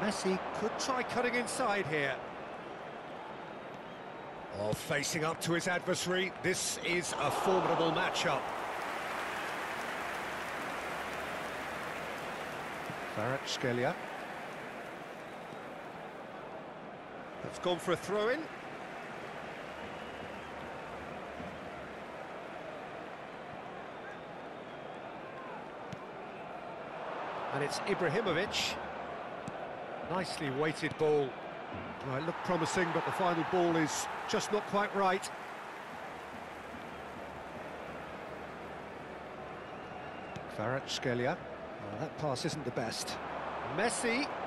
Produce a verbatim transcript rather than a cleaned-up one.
Messi could try cutting inside here. Oh, facing up to his adversary, this is a formidable matchup. Kvaratskhelia. That's gone for a throw-in. And it's Ibrahimovic. Nicely weighted ball. Well, it looked promising, but the final ball is just not quite right. Kvaratskhelia. Oh, that pass isn't the best. Messi.